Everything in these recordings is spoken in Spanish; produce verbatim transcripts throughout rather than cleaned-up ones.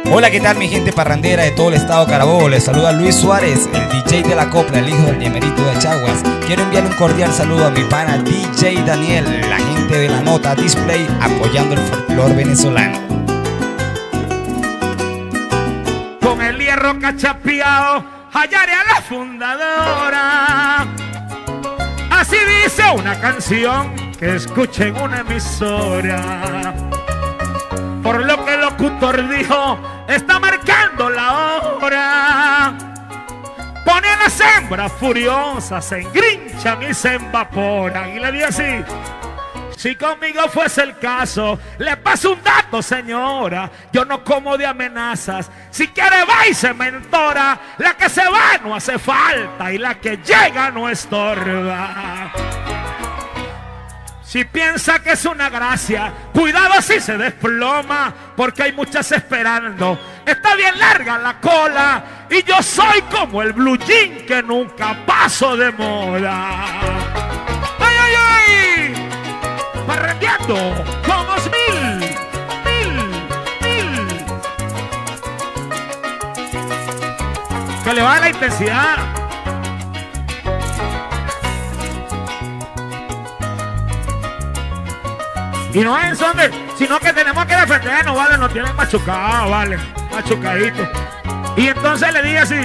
Hola, ¿qué tal mi gente parrandera de todo el estado Carabobo? Les saluda Luis Suárez, el D J de la copla, el hijo del Diemerito de Chaguas. Quiero enviar un cordial saludo a mi pana D J Daniel, la gente de la nota Display, apoyando el folclor venezolano. Con el hierro cachapiao, hallaré a la fundadora. Así dice una canción que escuché en una emisora. Por lo que el locutor dijo, está marcando la hora. Pone a las hembras furiosas, se engrinchan y se evaporan. Y le di así: si conmigo fuese el caso, le paso un dato, señora. Yo no como de amenazas. Si quiere va y se mentora. La que se va no hace falta y la que llega no estorba. Si piensa que es una gracia, cuidado si se desploma, porque hay muchas esperando. Está bien larga la cola y yo soy como el blue jean que nunca paso de moda. ¡Ay, ay, ay! Parrandeando con los mil, mil, mil. Que le va la intensidad. Y no es son de, sino que tenemos que defendernos, ¿vale? Nos tienen machucados, ¿vale? Machucaditos. Y entonces le dije así: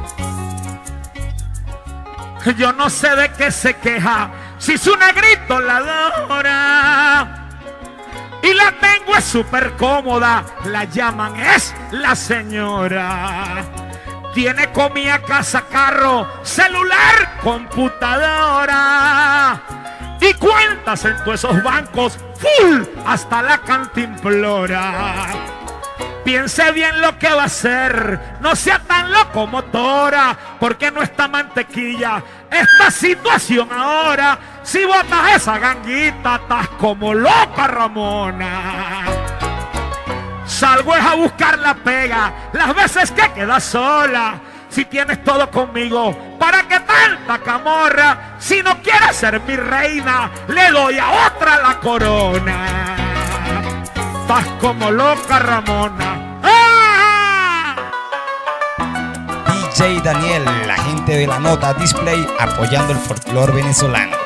yo no sé de qué se queja, si su negrito la adora. Y la tengo es súper cómoda, la llaman es la señora. Tiene comida, casa, carro, celular, computadora. Y cuentas en todos esos bancos, full, hasta la cantimplora. Piense bien lo que va a hacer, no sea tan locomotora, porque no está mantequilla esta situación ahora. Si botas esa ganguita, estás como loca, Ramona. Salgo es a buscar la pega, las veces que quedas sola. Si tienes todo conmigo, ¿para qué tanta camorra? Si no quieres ser mi reina, le doy a otra la corona. Estás como loca, Ramona. ¡Ah! D J Daniel, la gente de la nota Display, apoyando el folclor venezolano.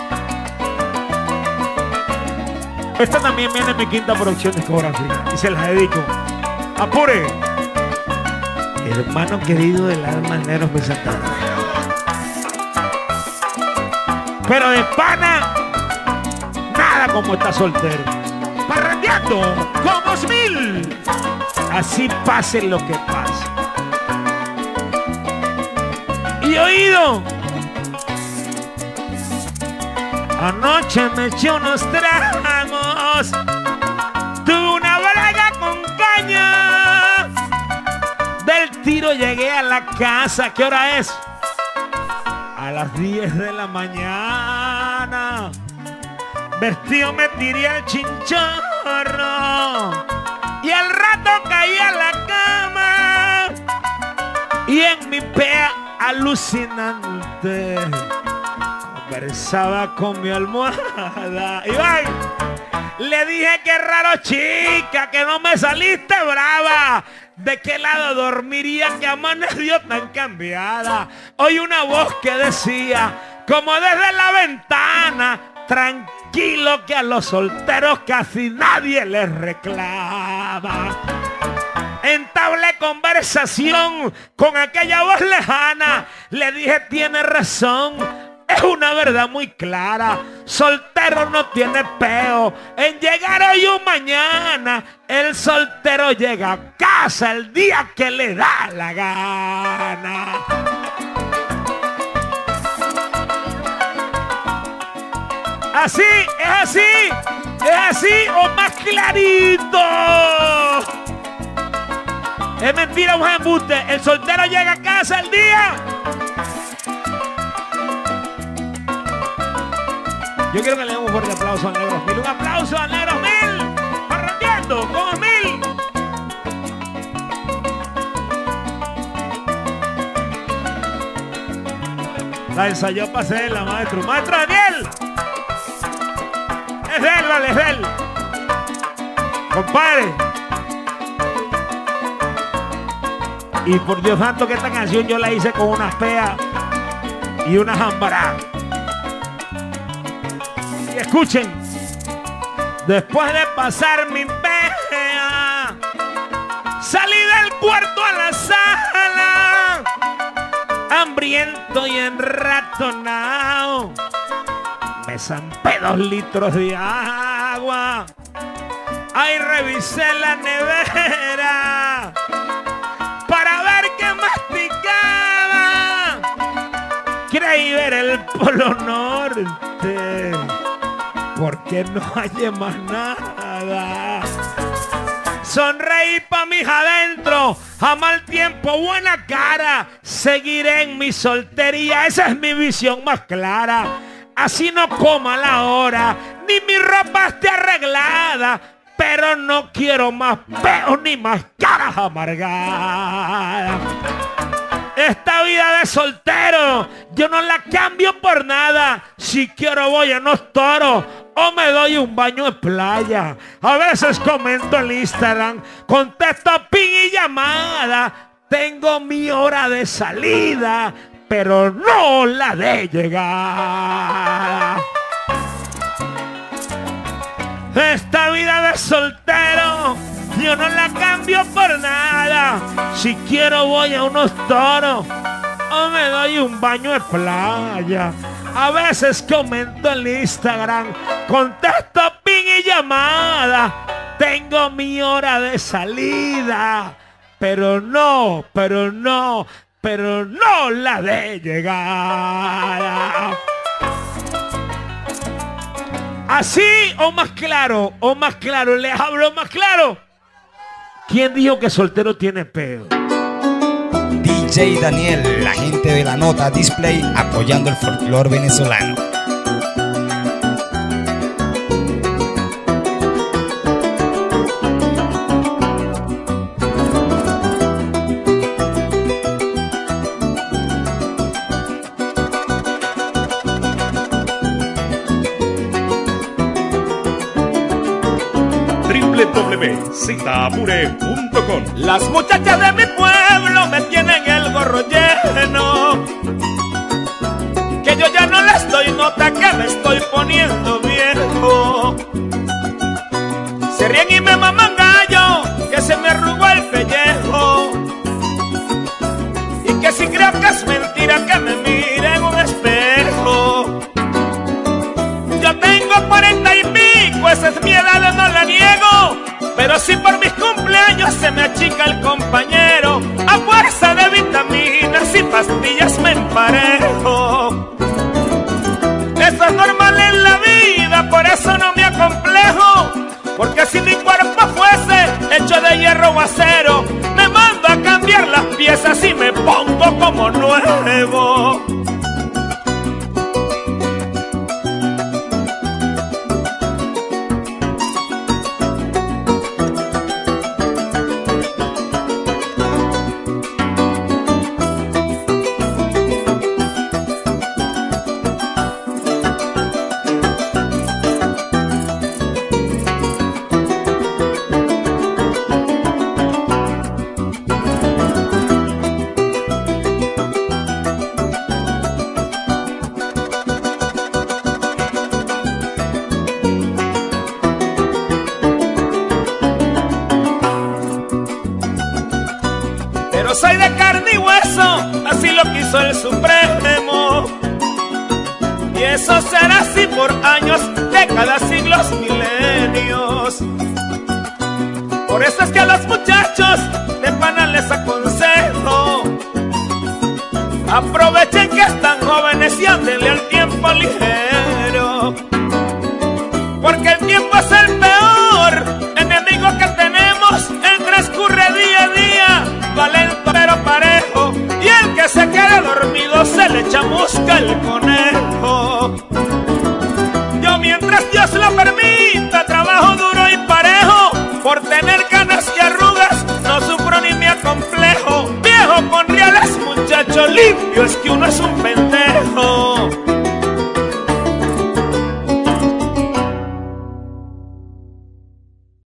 Esta también viene en mi quinta producción discográfica y se la dedico. ¡Apure! Hermano querido del alma, Negro Santana. Pero de pana, nada como está soltero. Parrandeando con dos mil. Así pase lo que pase. Y oído, anoche me eché unos tragos, tuve una braga con caña. Del tiro llegué a la casa. ¿Qué hora es? A las diez de la mañana. Vestido me tiré al chinchorro y al rato caí a la cama. Y en mi pea alucinante conversaba con mi almohada. Y ¡ay! Le dije: qué raro, chica, que no me saliste brava. ¿De qué lado dormiría que amaneció tan cambiada? Oí una voz que decía, como desde la ventana: tranquilo que a los solteros casi nadie les reclama. Entablé conversación con aquella voz lejana. Le dije: tiene razón, es una verdad muy clara. Soltero no tiene peo en llegar hoy o mañana. El soltero llega a casa el día que le da la gana. Así, es así, es así o más clarito. Es mentira, un embuste. El soltero llega a casa el día. Yo quiero que le demos un fuerte aplauso al Negro Mil. Un aplauso al Negro Mil. Parrandeando con Mil. La ensayó para hacerla, maestro. Maestro Daniel. Es de él, vale, es de él. Compadre. Y por Dios santo que esta canción yo la hice con unas peas y unas jambaradas. Y escuchen, después de pasar mi pea, salí del cuarto a la sala, hambriento y enratonado. Me zampé dos litros de agua. Ahí revisé la nevera para ver qué masticaba. Creí ver el Polo Norte, porque no hallé más nada. Sonreí pa' mis adentro, a mal tiempo, buena cara. Seguiré en mi soltería, esa es mi visión más clara. Así no coma la hora, ni mi ropa esté arreglada, pero no quiero más peos ni más caras amargadas. Esta vida de soltero yo no la cambio por nada. Si quiero voy a unos toros o me doy un baño en playa. A veces comento en Instagram, contesto ping y llamada. Tengo mi hora de salida, pero no la de llegada. Esta vida de soltero yo no la cambio por nada. Si quiero voy a unos toros o me doy un baño de playa. A veces comento en Instagram, contesto ping y llamada. Tengo mi hora de salida, pero no, pero no, pero no la de llegada. Así o más claro, o más claro, les hablo más claro. ¿Quién dijo que soltero tiene peo? D J Daniel, la gente de la nota display, apoyando el folclore venezolano. w w w punto zeta apure punto com. Las muchachas de mi pueblo me tienen el gorro lleno, que yo ya no les doy nota, que me estoy poniendo viejo. Se ríen y me maman gallo, que se me arrugó el pellejo, y que si creo que es mentira que me mire en un espejo. Yo tengo cuarenta y pico, esa es mi edad, no la niego, pero si por mis cumpleaños se me achica el compañero, a fuerza de vitaminas y pastillas me emparejo. Eso es normal en la vida, por eso no me acomplejo, porque si mi cuerpo fuese hecho de hierro o acero, me mando a cambiar las piezas y me pongo como nuevo. Pero soy de carne y hueso, así lo quiso el Supremo, y eso será así por años, décadas, siglos, milenios. Por eso es que a los muchachos de pana les aconsejo, aprovechen que están jóvenes y ándenle al tiempo ligero, porque el tiempo es el peor enemigo que tenemos. Él transcurre día a día, va lento pero parejo, y el que se quede dormido se le chamusca el conejo. Yo mientras Dios lo permita trabajo duro y parejo, por tener canas y arrugas no sufro ni me acomplejo. Viejo con reales, muchacho limpio, es que uno es un pendejo.